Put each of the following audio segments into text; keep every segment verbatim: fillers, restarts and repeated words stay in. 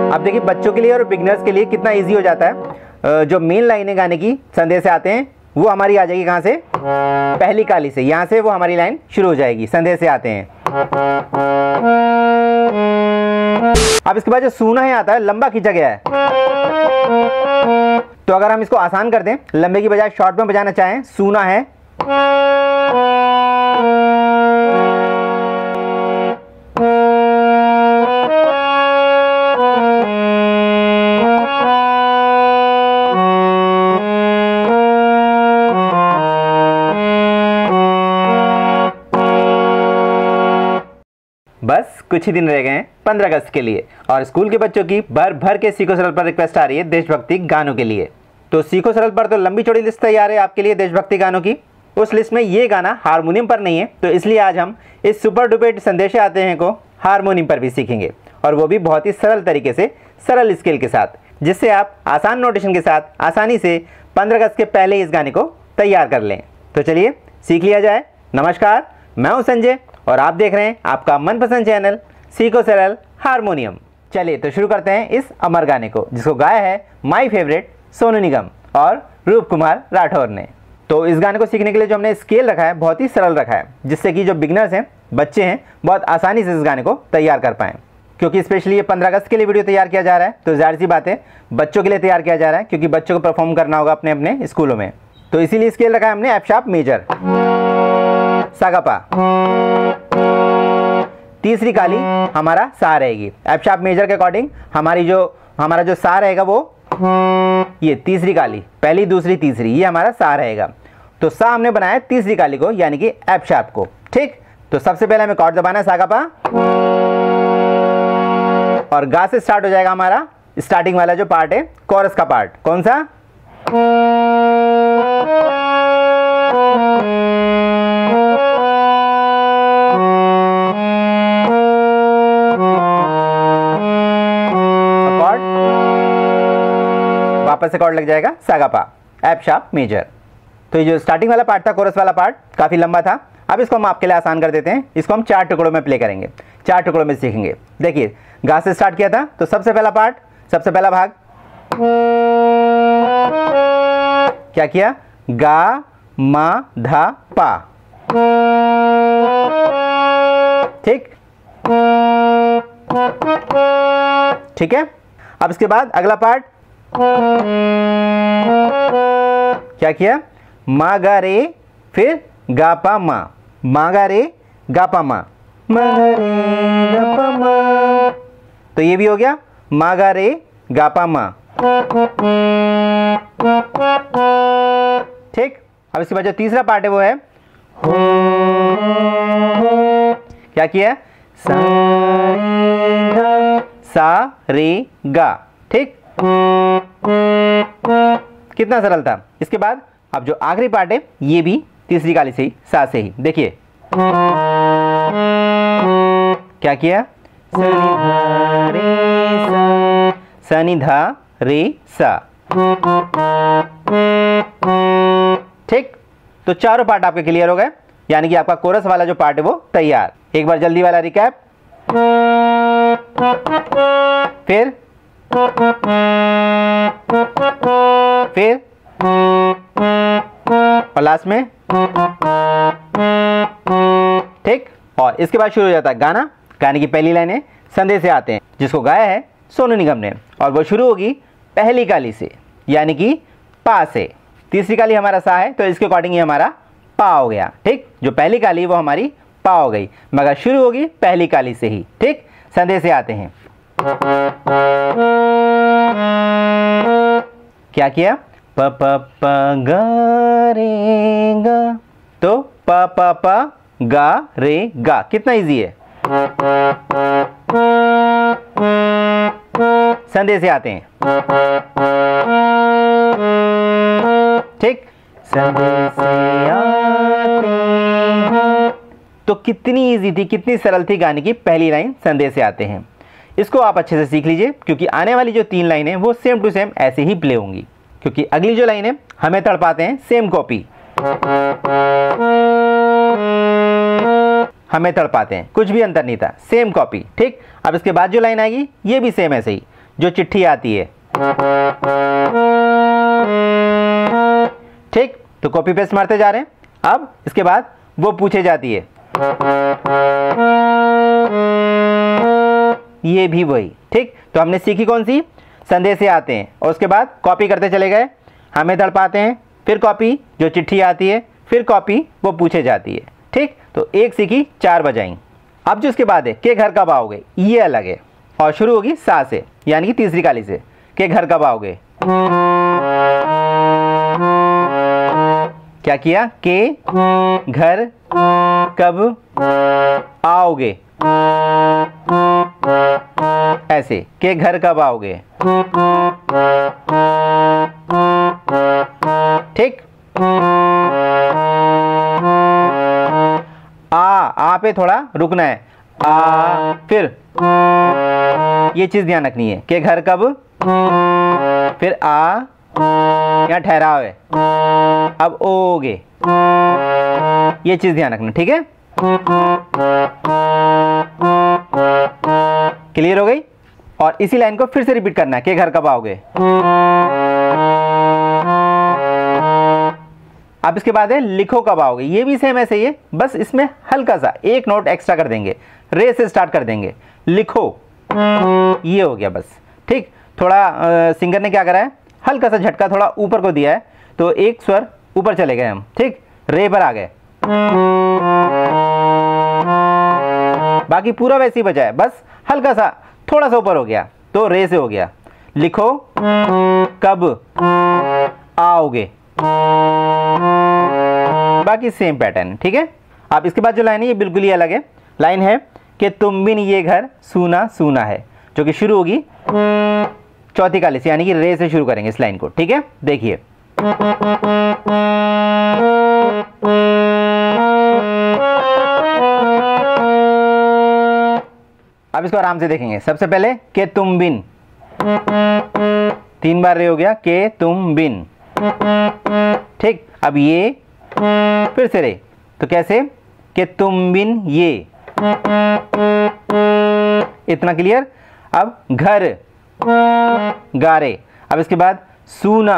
अब देखिए बच्चों के लिए और बिगनर्स के लिए कितना इजी हो जाता है। जो मेन लाइनें गाने की संदेश से आते हैं वो हमारी आ जाएगी कहाँ से, पहली काली से। यहाँ से वो हमारी लाइन शुरू हो जाएगी, संदेश से आते हैं। अब इसके बाद जो सूना है आता है, लंबा खींचा गया है। तो अगर हम इसको आसान कर दें, लंबे की बजाय शॉर्ट में बजाना चाहें, सूना है, बस कुछ ही दिन रह गए हैं पंद्रह अगस्त के लिए, और स्कूल के बच्चों की भर भर के सीखो सरल पर रिक्वेस्ट आ रही है देशभक्ति गानों के लिए। तो सीखो सरल पर तो लंबी चौड़ी लिस्ट तैयार है आपके लिए देशभक्ति गानों की। उस लिस्ट में ये गाना हारमोनियम पर नहीं है, तो इसलिए आज हम इस सुपर डुपर संदेश आते हैं को हारमोनियम पर भी सीखेंगे, और वो भी बहुत ही सरल तरीके से, सरल स्केल के साथ, जिससे आप आसान नोटेशन के साथ आसानी से पंद्रह अगस्त के पहले इस गाने को तैयार कर लें। तो चलिए सीख लिया जाए। नमस्कार, मैं हूं संजय और आप देख रहे हैं आपका मनपसंद चैनल सीखो सरल हारमोनियम। चलिए तो शुरू करते हैं इस अमर गाने को, जिसको गाया है माय फेवरेट सोनू निगम और रूप कुमार राठौर ने। तो इस गाने को सीखने के लिए जो हमने स्केल रखा है बहुत ही सरल रखा है, जिससे कि जो बिगनर्स हैं, बच्चे हैं, बहुत आसानी से इस गाने को तैयार कर पाएँ। क्योंकि स्पेशली ये पंद्रह अगस्त के लिए वीडियो तैयार किया जा रहा है, तो जाहिर सी बात है बच्चों के लिए तैयार किया जा रहा है, क्योंकि बच्चों को परफॉर्म करना होगा अपने अपने स्कूलों में। तो इसीलिए स्केल रखा है हमने एफ शार्प मेजर, सागापा। तीसरी काली हमारा सा रहेगी। एफ शार्प मेजर के अकॉर्डिंग हमारी जो हमारा जो सा रहेगा वो ये तीसरी काली, पहली दूसरी तीसरी, ये हमारा सा रहेगा। तो सा हमने बनाया तीसरी काली को, यानी कि एफ शार्प को। ठीक, तो सबसे पहले हमें कॉर्ड दबाना है सागापा, और गा से स्टार्ट हो जाएगा हमारा स्टार्टिंग वाला जो पार्ट है, कोरस का पार्ट। कौन सा? वापस से कॉर्ड लग जाएगा सागापा, एफ शार्प मेजर। तो ये जो स्टार्टिंग वाला पार्ट था, कोरस वाला पार्ट, काफी लंबा था। अब इसको हम आपके लिए आसान कर देते हैं। इसको हम चार टुकड़ों में प्ले करेंगे, चार टुकड़ों में सीखेंगे। देखिए, गा से स्टार्ट किया था, तो सबसे पहला पार्ट, सबसे पहला भाग क्या किया? गा मा धा पा। ठीक ठीक है। अब इसके बाद अगला पार्ट क्या किया? मा गा रे, फिर गा पा मा, मा गा रे गा पा मा, मा गा रे गा पा मा। तो ये भी हो गया मा गा रे गा पा मा। ठीक। अब इसके बाद जो तीसरा पार्ट है वो है हो, क्या किया? सा रे गा, सा रे गा। ठीक, कितना सरल था। इसके बाद अब जो आखिरी पार्ट है ये भी तीसरी काली से ही, सा से ही। देखिए क्या किया? सनि धा रे सा। ठीक, तो चारों पार्ट आपके क्लियर हो गए, यानी कि आपका कोरस वाला जो पार्ट है वो तैयार। एक बार जल्दी वाला रिकैप, फिर फिर और लास्ट में। ठीक, और इसके बाद शुरू हो जाता है गाना। गाने की पहली लाइनें संदेश से आते हैं, जिसको गाया है सोनू निगम ने, और वो शुरू होगी पहली काली से, यानी कि पा से। तीसरी काली हमारा सा है, तो इसके अकॉर्डिंग ये हमारा पा हो गया। ठीक, जो पहली काली वो हमारी पा हो गई, मगर शुरू होगी पहली काली से ही। ठीक, संदेश से आते हैं। क्या किया? प प प ग रे ग, तो प प प गा रे गा। कितना इजी है। संदेश से आते हैं। ठीक, संदेश से आते हैं। तो कितनी इजी थी, कितनी सरल थी गाने की पहली लाइन, संदेश से आते हैं। इसको आप अच्छे से सीख लीजिए, क्योंकि आने वाली जो तीन लाइनें वो सेम टू सेम ऐसे ही प्ले होंगी। क्योंकि अगली जो लाइनें हमें तड़पाते हैं सेम कॉपी, हमें तड़पाते हैं, कुछ भी अंतर नहीं था, सेम कॉपी। ठीक, अब इसके बाद जो लाइन आएगी ये भी सेम ऐसे ही। जो चिट्ठी आती है। ठीक, तो कॉपी पेस्ट मारते जा रहे हैं। अब इसके बाद वो पूछे जाती है, ये भी वही। ठीक, तो हमने सीखी कौन सी, संदेशे आते हैं और उसके बाद कॉपी करते चले गए, हमें तड़पाते हैं, फिर कॉपी जो चिट्ठी आती है, फिर कॉपी वो पूछे जाती है। ठीक, तो एक सीखी चार बजाई। अब जो इसके बाद है के घर कब आओगे, ये अलग है और शुरू होगी सा से, यानी कि तीसरी काली से। के घर कब आओगे, क्या किया, के घर कब आओगे, ऐसे के घर कब आओगे। ठीक, आ आ पे थोड़ा रुकना है, आ फिर ये चीज ध्यान रखनी है, के घर कब, फिर आ यहाँ ठहराव है, अब ओगे, ये चीज ध्यान रखना। ठीक है, क्लियर हो गई। और इसी लाइन को फिर से रिपीट करना है, के घर कब आओगे। अब इसके बाद है लिखो कब आओगे, ये भी सेम ऐसे ही है, बस इसमें हल्का सा एक नोट एक्स्ट्रा कर देंगे, रे से स्टार्ट कर देंगे, लिखो, ये हो गया बस। ठीक, थोड़ा आ, सिंगर ने क्या करा है, हल्का सा झटका थोड़ा ऊपर को दिया है, तो एक स्वर ऊपर चले गए हम। ठीक, रे पर आ गए, बाकी पूरा वैसे ही बचा है, बस हल्का सा थोड़ा सा ऊपर हो गया, तो रे से हो गया। लिखो कब आओगे, बाकी सेम पैटर्न। ठीक है, अब इसके बाद जो लाइन है ये बिल्कुल ही अलग है। लाइन है कि तुम बिन ये घर सूना सूना है, जो कि शुरू होगी चौथी काली से, यानी कि रे से शुरू करेंगे इस लाइन को। ठीक है, देखिए, अब इसको आराम से देखेंगे। सबसे पहले के तुम बिन, तीन बार रे हो गया, के तुम बिन। ठीक, अब ये फिर से रे, तो कैसे, के तुम बिन ये, इतना क्लियर। अब घर गारे, अब इसके बाद सूना,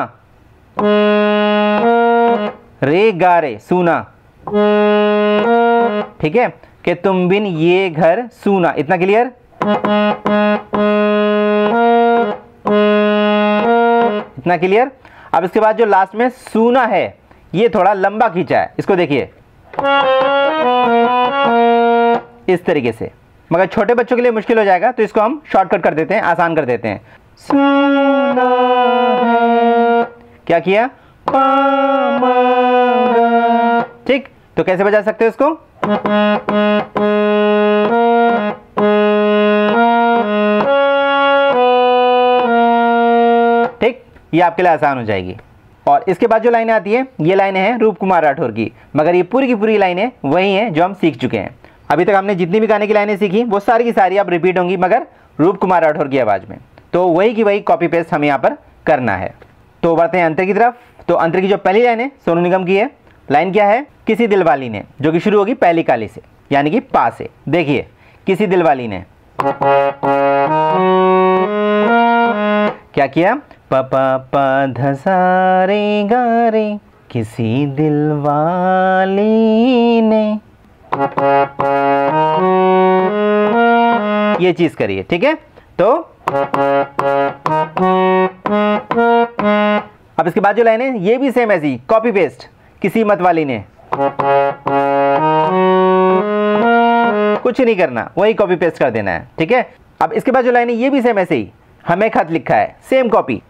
रे गारे सूना। ठीक है, कि तुम बिन ये घर सूना, इतना क्लियर। इतना क्लियर। अब इसके बाद जो लास्ट में सूना है ये थोड़ा लंबा खींचा है, इसको देखिए इस तरीके से, मगर छोटे बच्चों के लिए मुश्किल हो जाएगा, तो इसको हम शॉर्टकट कर देते हैं, आसान कर देते हैं। सूना है, क्या किया, ठीक, तो कैसे बजा सकते हो इसको, ठीक, ये आपके लिए आसान हो जाएगी। और इसके बाद जो लाइनें आती है ये लाइनें हैं रूप कुमार राठौर की, मगर ये पूरी की पूरी लाइनें वही हैं जो हम सीख चुके हैं। अभी तक हमने जितनी भी गाने की लाइनें सीखी वो सारी की सारी अब रिपीट होंगी, मगर रूप कुमार राठौर की आवाज़ में। तो वही की वही कॉपी पेस्ट हमें यहाँ पर करना है। तो बढ़ते हैं अंतर की तरफ। तो अंतर की जो पहली लाइन है सोनू निगम की है। लाइन क्या है, किसी दिलवाली ने, जो कि शुरू होगी पहली काली से, यानी कि पा से। देखिए, किसी दिलवाली ने क्या किया, प प प ध सा रे गा रे, किसी दिलवाली ने, ये चीज करिए। ठीक है, तो अब इसके बाद जो लाइन है ये भी सेम ऐसी कॉपी पेस्ट, किसी मत वाली ने, कुछ नहीं करना, वही कॉपी पेस्ट कर देना है। ठीक है, अब इसके बाद जो लाइन है ये भी सेम ऐसे ही, हमें खत लिखा है, सेम कॉपी।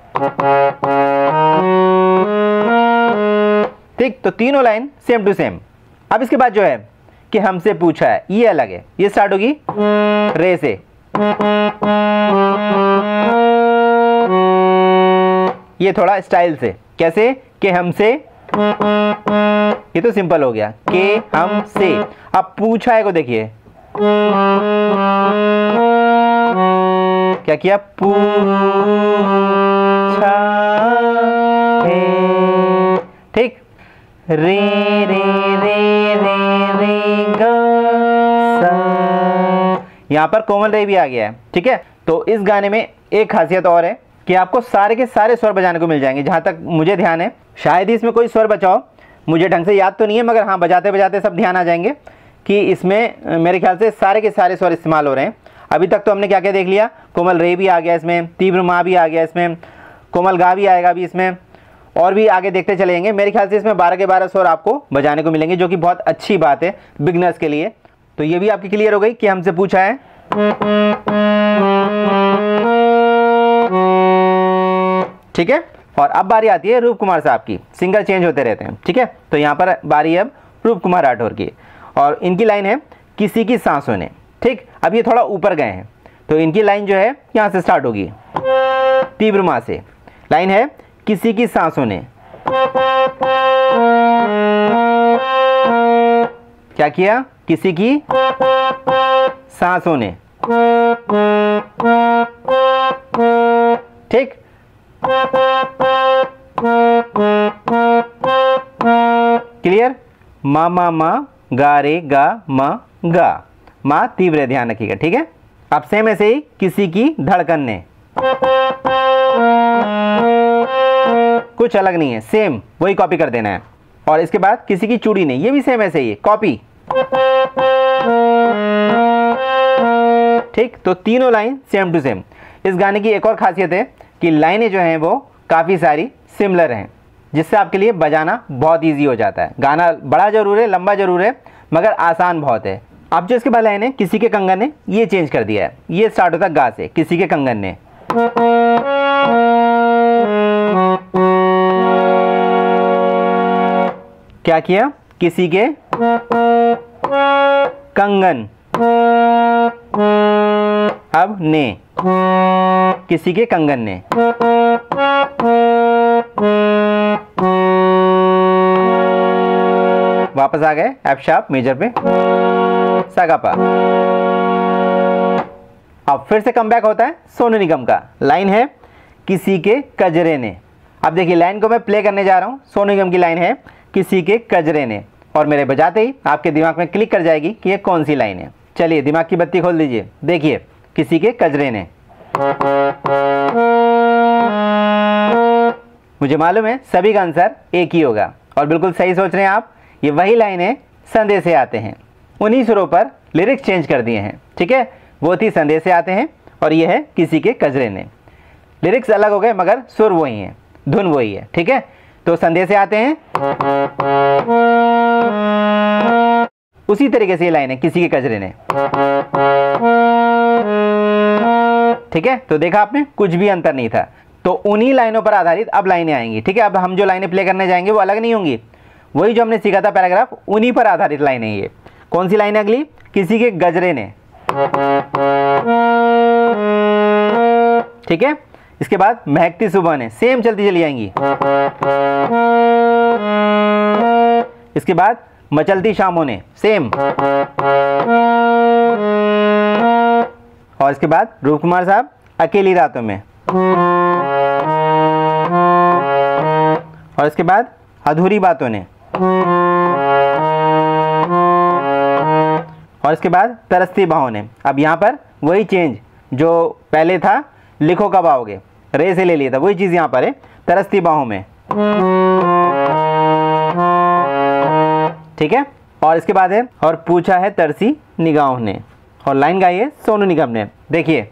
ठीक, तो तीनों लाइन सेम टू सेम। अब इसके बाद जो है कि हमसे पूछा है, ये अलग है, ये स्टार्ट होगी रे से, ये थोड़ा स्टाइल से, कैसे, कि हमसे, ये तो सिंपल हो गया, कि हमसे। अब पूछा है को देखिए, क्या किया, पूछा है। ठीक, रे रे रे रे रे गा सा, यहाँ पर कोमल रे भी आ गया है। ठीक है, तो इस गाने में एक खासियत और है कि आपको सारे के सारे स्वर बजाने को मिल जाएंगे। जहाँ तक मुझे ध्यान है, शायद ही इसमें कोई स्वर बचाओ, मुझे ढंग से याद तो नहीं है, मगर हाँ बजाते बजाते सब ध्यान आ जाएंगे कि इसमें मेरे ख्याल से सारे के सारे स्वर इस्तेमाल हो रहे हैं। अभी तक तो हमने क्या क्या देख लिया, कोमल रे भी आ गया इसमें, तीव्र मा भी आ गया इसमें, कोमल गा भी आएगा अभी इसमें, और भी आगे देखते चले जाएंगे। मेरे ख्याल से इसमें बारह के बारह स्वर आपको बजाने को मिलेंगे, जो कि बहुत अच्छी बात है बिगनर्स के लिए। तो ये भी आपकी क्लियर हो गई कि हमसे पूछा है। ठीक है, और अब बारी आती है रूप कुमार साहब की। सिंगर चेंज होते रहते हैं, ठीक है। तो यहाँ पर बारी है अब रूप कुमार राठौर की, और इनकी लाइन है किसी की सांसों ने। ठीक, अब ये थोड़ा ऊपर गए हैं, तो इनकी लाइन जो है यहाँ से स्टार्ट होगी, तीव्र मा से। लाइन है किसी की सांसों ने। क्या किया? किसी की सांसों ने। ठीक, क्लियर। मा मा मा, गा रे गा मा गा, मा तीव्र है, ध्यान रखिएगा। ठीक है, अब सेम ऐसे ही किसी की धड़कन ने, कुछ अलग नहीं है, सेम वही कॉपी कर देना है। और इसके बाद किसी की चूड़ी ने, ये भी सेम ऐसे ही है, कॉपी। ठीक, तो तीनों लाइन सेम टू सेम। इस गाने की एक और खासियत है कि लाइनें जो हैं वो काफ़ी सारी सिमिलर हैं, जिससे आपके लिए बजाना बहुत इजी हो जाता है। गाना बड़ा जरूर है, लंबा जरूर है, मगर आसान बहुत है। अब जो इसके बाद लाइन है किसी के कंगन ने, ये चेंज कर दिया है, ये स्टार्ट होता है गा से, किसी के कंगन ने। क्या किया? किसी के कंगन, अब ने, किसी के कंगन ने। वापस आ गए एफ शार्प मेजर पे, सागापा। अब फिर से कम बैक होता है सोनू निगम का। लाइन है किसी के कजरे ने। अब देखिए लाइन को मैं प्ले करने जा रहा हूँ। सोनू निगम की लाइन है किसी के कजरे ने, और मेरे बजाते ही आपके दिमाग में क्लिक कर जाएगी कि ये कौन सी लाइन है। चलिए दिमाग की बत्ती खोल दीजिए, देखिए किसी के कजरे ने। मुझे मालूम है सभी का आंसर एक ही होगा, और बिल्कुल सही सोच रहे हैं आप। ये वही लाइनें संदेश से आते हैं, उन्हीं सुरों पर लिरिक्स चेंज कर दिए हैं। ठीक है, वो थी संदेश से आते हैं, और ये है किसी के कजरे ने। लिरिक्स अलग हो गए मगर सुर वही है, धुन वही है। ठीक है, तो संदेश से आते हैं, उसी तरीके से ये लाइन है किसी के कजरे ने। ठीक है, तो देखा आपने, कुछ भी अंतर नहीं था। तो उन्हीं लाइनों पर आधारित अब लाइनें आएंगी। ठीक है, अब हम जो लाइनें प्ले करने जाएंगे वो अलग नहीं होंगी, वही जो हमने सीखा था पैराग्राफ, उन्हीं पर आधारित लाइनें ये। कौन सी लाइन है अगली? किसी के गजरे ने। ठीक है, इसके बाद महकती सुबह ने, सेम चलती चली जाएंगी। इसके बाद मचलती शामों ने, सेम। और इसके बाद रूप कुमार साहब अकेली रातों में। और इसके बाद अधूरी बातों ने। और इसके बाद तरसती बाहों ने। अब यहाँ पर वही चेंज जो पहले था, लिखो कब आओगे, रे से ले लिया था, वही चीज़ यहाँ पर है, तरसती बाहों में। ठीक है, और इसके बाद है और पूछा है तरसी निगाहों ने, और लाइन गाई है सोनू निगम ने। देखिए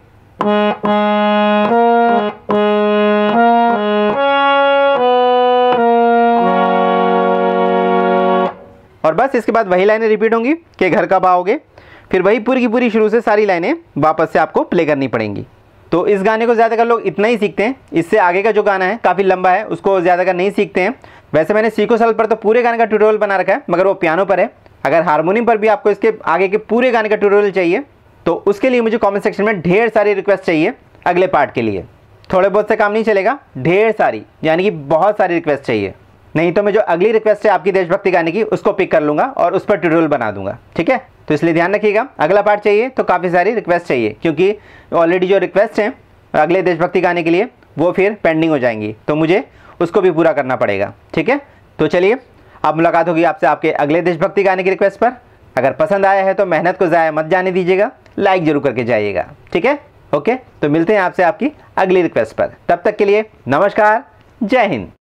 और बस इसके बाद वही लाइनें रिपीट होंगी कि घर कब आओगे, फिर वही पूरी की पूरी शुरू से सारी लाइनें वापस से आपको प्ले करनी पड़ेंगी। तो इस गाने को ज़्यादातर लोग इतना ही सीखते हैं। इससे आगे का जो गाना है काफ़ी लंबा है, उसको ज़्यादातर नहीं सीखते हैं। वैसे मैंने सीखो सरल पर तो पूरे गाने का ट्यूटोरियल बना रखा है, मगर वो पियानो पर है। अगर हारमोनियम पर भी आपको इसके आगे के पूरे गाने का ट्यूटोरियल चाहिए तो उसके लिए मुझे कमेंट सेक्शन में ढेर सारी रिक्वेस्ट चाहिए अगले पार्ट के लिए। थोड़े बहुत से काम नहीं चलेगा, ढेर सारी, यानी कि बहुत सारी रिक्वेस्ट चाहिए। नहीं तो मैं जो अगली रिक्वेस्ट है आपकी देशभक्ति गाने की, उसको पिक कर लूँगा और उस पर ट्यूटोरियल बना दूंगा। ठीक है, तो इसलिए ध्यान रखिएगा, अगला पार्ट चाहिए तो काफ़ी सारी रिक्वेस्ट चाहिए, क्योंकि ऑलरेडी जो रिक्वेस्ट हैं अगले देशभक्ति गाने के लिए वो फिर पेंडिंग हो जाएंगी, तो मुझे उसको भी पूरा करना पड़ेगा। ठीक है, तो चलिए अब मुलाकात होगी आपसे आपके अगले देशभक्ति गाने की रिक्वेस्ट पर। अगर पसंद आया है तो मेहनत को ज़ाया मत जाने दीजिएगा, लाइक जरूर करके जाइएगा। ठीक है, ओके, तो मिलते हैं आपसे आपकी अगली रिक्वेस्ट पर। तब तक के लिए नमस्कार, जय हिंद।